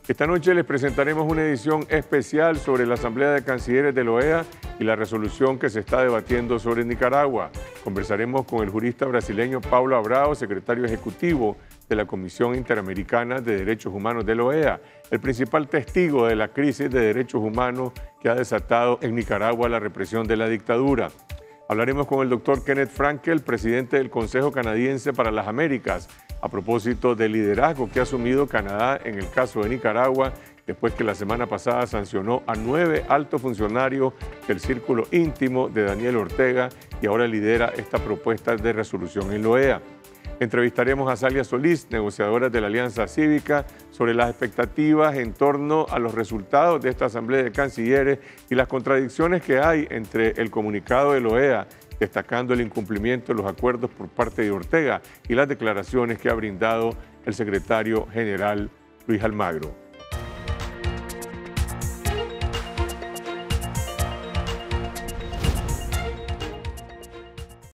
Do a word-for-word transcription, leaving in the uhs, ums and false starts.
Esta noche les presentaremos una edición especial sobre la Asamblea de Cancilleres de la O E A y la resolución que se está debatiendo sobre Nicaragua. Conversaremos con el jurista brasileño Paulo Abrao, secretario ejecutivo de la Comisión Interamericana de Derechos Humanos de la O E A, el principal testigo de la crisis de derechos humanos que ha desatado en Nicaragua la represión de la dictadura. Hablaremos con el doctor Kenneth Frankel, presidente del Consejo Canadiense para las Américas, a propósito del liderazgo que ha asumido Canadá en el caso de Nicaragua, después que la semana pasada sancionó a nueve altos funcionarios del círculo íntimo de Daniel Ortega y ahora lidera esta propuesta de resolución en la O E A. Entrevistaremos a Salia Solís, negociadora de la Alianza Cívica, sobre las expectativas en torno a los resultados de esta Asamblea de Cancilleres y las contradicciones que hay entre el comunicado de la O E A, destacando el incumplimiento de los acuerdos por parte de Ortega y las declaraciones que ha brindado el secretario general Luis Almagro.